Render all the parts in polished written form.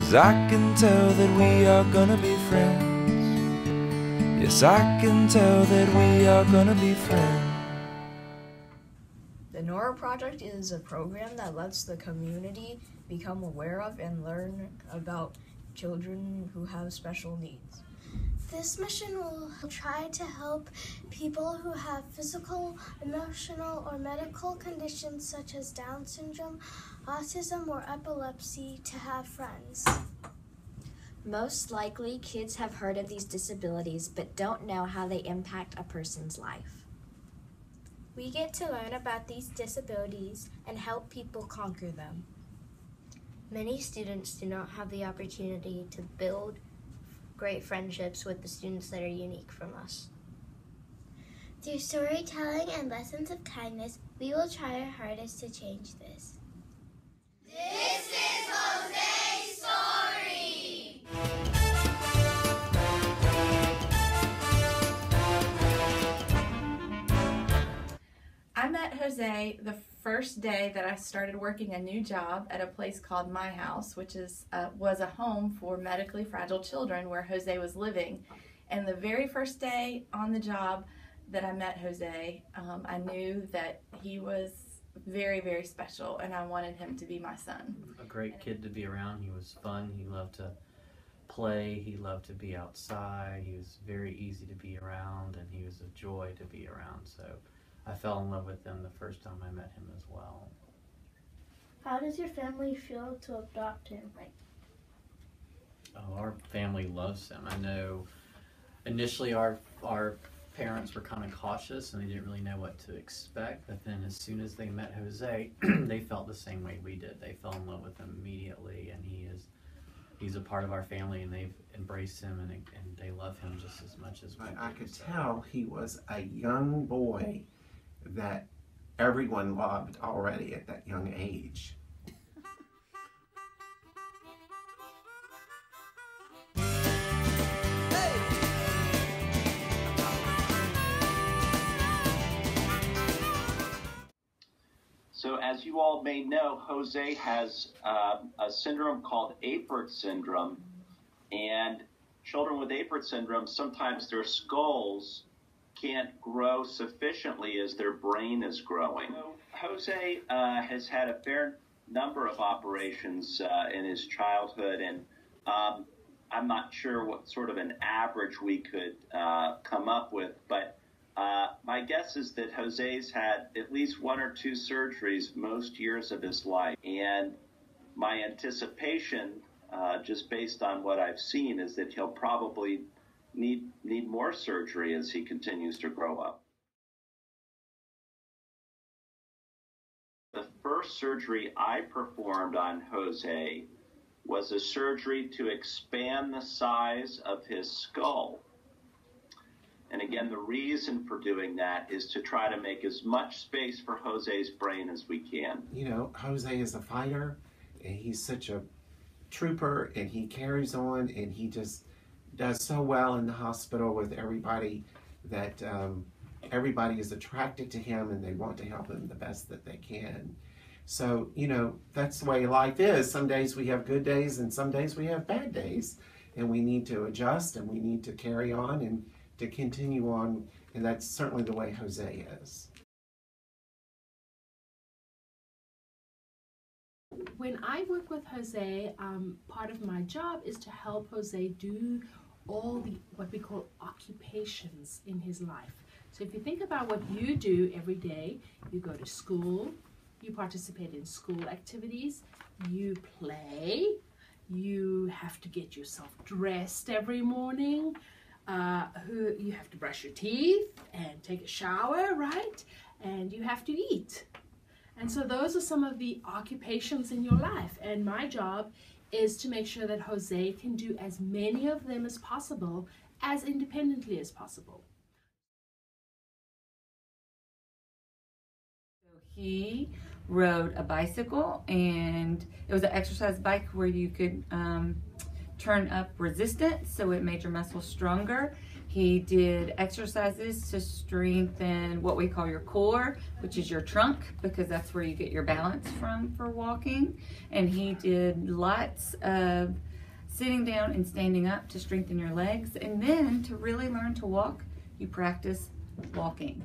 'cause I can tell that we are gonna be friends. Yes, I can tell that we are gonna be friends. The NORA Project is a program that lets the community become aware of and learn about children who have special needs. This mission will try to help people who have physical, emotional, or medical conditions such as Down syndrome, autism, or epilepsy to have friends. Most likely, kids have heard of these disabilities but don't know how they impact a person's life. We get to learn about these disabilities and help people conquer them. Many students do not have the opportunity to build great friendships with the students that are unique from us. Through storytelling and lessons of kindness, we will try our hardest to change this. This is Jose's story! I met Jose the first day that I started working a new job at a place called My House, which was a home for medically fragile children where Jose was living. And the very first day on the job that I met Jose, I knew that he was very, very special, and I wanted him to be my son. A great kid to be around. He was fun. He loved to play. He loved to be outside. He was very easy to be around, and he was a joy to be around. So I fell in love with him the first time I met him as well. How does your family feel to adopt him? Oh, our family loves him. I know initially our parents were kind of cautious and they didn't really know what to expect, but then as soon as they met Jose, they felt the same way we did. They fell in love with him immediately, and he's a part of our family, and they've embraced him, and they love him just as much as we do. I could tell he was a young boy that everyone loved already at that young age. So as you all may know, Jose has a syndrome called Apert syndrome, and children with Apert syndrome, sometimes their skulls can't grow sufficiently as their brain is growing. So Jose has had a fair number of operations in his childhood, and I'm not sure what sort of an average we could come up with, but my guess is that Jose's had at least 1 or 2 surgeries most years of his life. And my anticipation, just based on what I've seen, is that he'll probably need more surgery as he continues to grow up. The first surgery I performed on Jose was a surgery to expand the size of his skull. And again, the reason for doing that is to try to make as much space for Jose's brain as we can. You know, Jose is a fighter, and he's such a trooper, and he carries on, and he just does so well in the hospital with everybody that everybody is attracted to him, and they want to help him the best that they can. So, you know, that's the way life is. Some days we have good days, and some days we have bad days, and we need to adjust, and we need to carry on and to continue on, and that's certainly the way Jose is. When I work with Jose, part of my job is to help Jose do all the what we call occupations in his life. So if you think about what you do every day, you go to school, you participate in school activities, you play, you have to get yourself dressed every morning, you have to brush your teeth and take a shower, right? And you have to eat. And so those are some of the occupations in your life. And my job is to make sure that Jose can do as many of them as possible, as independently as possible. He rode a bicycle, and it was an exercise bike where you could turn up resistance, so it made your muscles stronger. He did exercises to strengthen what we call your core, which is your trunk, because that's where you get your balance from for walking. And he did lots of sitting down and standing up to strengthen your legs. And then to really learn to walk, you practice walking.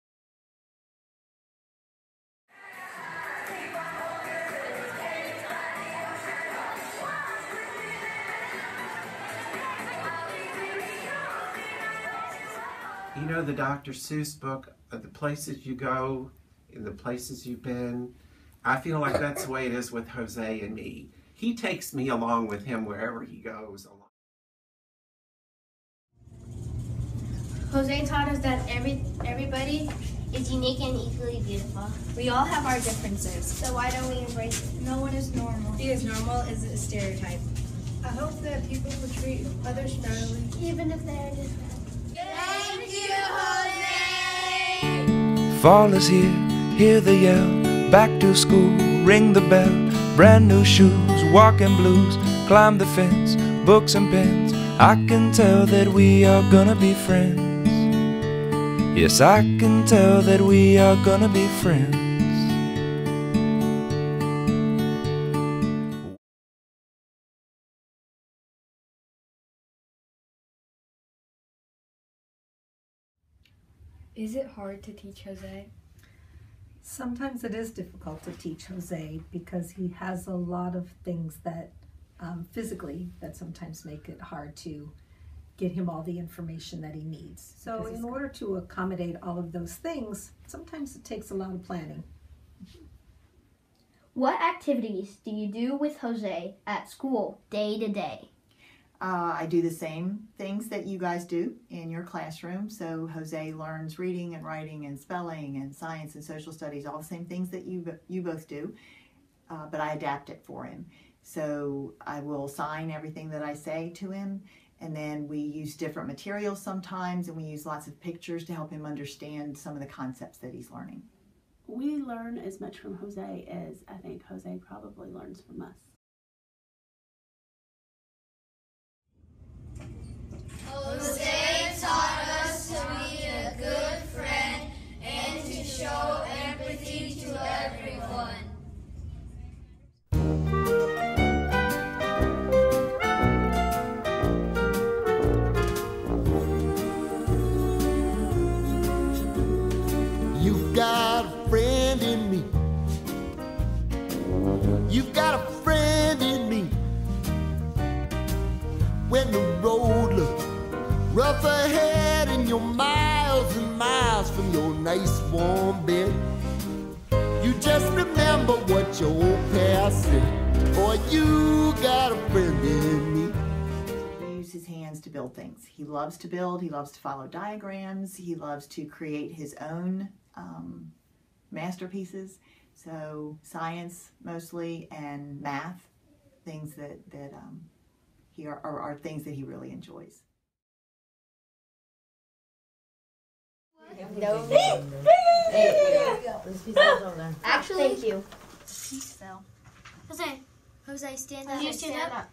You know the Dr. Seuss book, The Places You Go and the Places You've Been? I feel like that's the way it is with Jose and me. He takes me along with him wherever he goes. Jose taught us that everybody is unique and equally beautiful. We all have our differences. So why don't we embrace it? No one is normal. Because normal is a stereotype. I hope that people will treat others fairly, even if they're different. Thank you, Jose! Fall is here, hear the yell. Back to school, ring the bell. Brand new shoes, walking blues. Climb the fence, books and pens. I can tell that we are gonna be friends. Yes, I can tell that we are gonna be friends. Is it hard to teach Jose? Sometimes it is difficult to teach Jose because he has a lot of things that physically that sometimes make it hard to get him all the information that he needs. So in order to accommodate all of those things, sometimes it takes a lot of planning. What activities do you do with Jose at school day to day? I do the same things that you guys do in your classroom. So Jose learns reading and writing and spelling and science and social studies, all the same things that you both do, but I adapt it for him. So I will sign everything that I say to him, and then we use different materials sometimes, and we use lots of pictures to help him understand some of the concepts that he's learning. We learn as much from Jose as I think Jose probably learns from us. Jose taught us to be a good friend and to show empathy to everyone. You've got a friend in me. You've got a friend in me. When the road looks rough ahead and you're miles and miles from your nice warm bed, you just remember what your old past said. Boy, you got a friend in me. He uses his hands to build things. He loves to build, he loves to follow diagrams, he loves to create his own masterpieces. So science mostly and math, things that are things that he really enjoys. No. Actually, thank you. So, Jose, stand up. You stand up.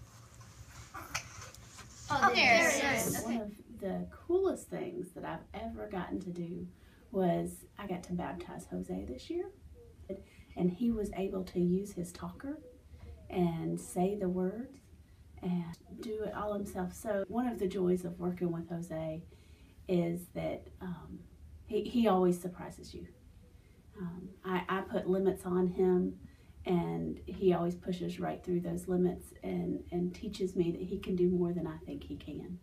Oh, there it is. One of the coolest things that I've ever gotten to do was I got to baptize Jose this year, and he was able to use his talker and say the words and do it all himself. So one of the joys of working with Jose is that he always surprises you. I put limits on him, and he always pushes right through those limits and teaches me that he can do more than I think he can.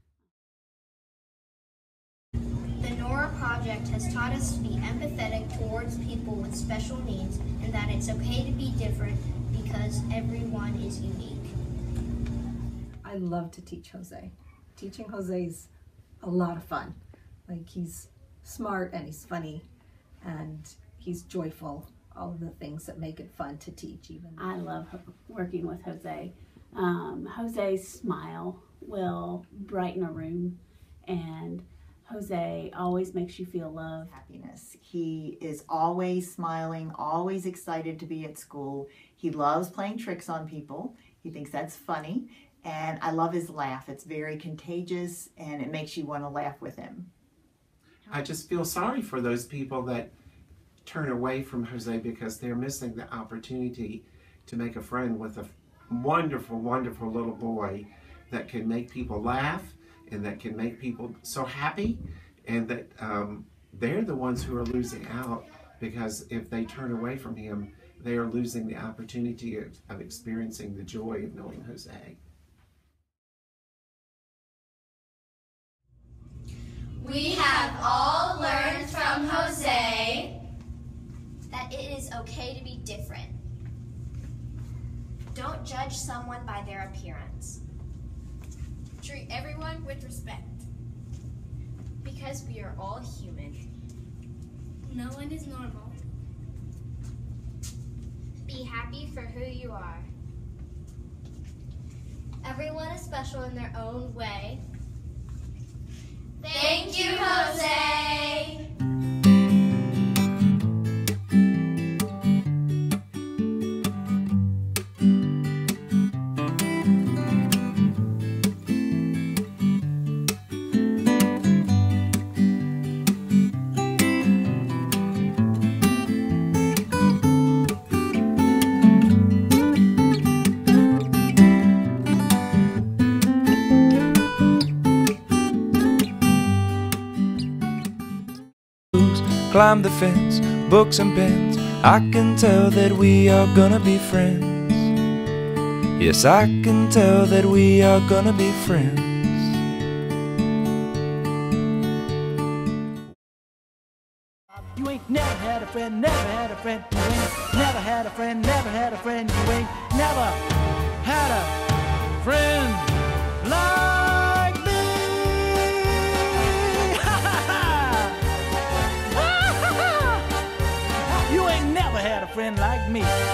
The Nora Project has taught us to be empathetic towards people with special needs and that it's okay to be different because everyone is unique. I love to teach Jose. Teaching Jose is a lot of fun. Like, he's smart and he's funny and he's joyful. All of the things that make it fun to teach. Even I love working with Jose. Jose's smile will brighten a room, and Jose always makes you feel love. Happiness. He is always smiling, always excited to be at school. He loves playing tricks on people. He thinks that's funny. And I love his laugh. It's very contagious, and it makes you want to laugh with him. I just feel sorry for those people that turn away from Jose because they're missing the opportunity to make a friend with a wonderful, wonderful little boy that can make people laugh and that can make people so happy, and that they're the ones who are losing out, because if they turn away from him, they are losing the opportunity of experiencing the joy of knowing Jose. We have all learned from Jose that it is okay to be different. Don't judge someone by their appearance. Treat everyone with respect. Because we are all human. No one is normal. Be happy for who you are. Everyone is special in their own way. Thank you, Jose! Climb the fence, books and pens. I can tell that we are gonna be friends. Yes, I can tell that we are gonna be friends. You ain't never had a friend, never had a friend. You ain't never had a friend, never had a friend. You ain't never had a friend like me. You ain't never had a friend like me.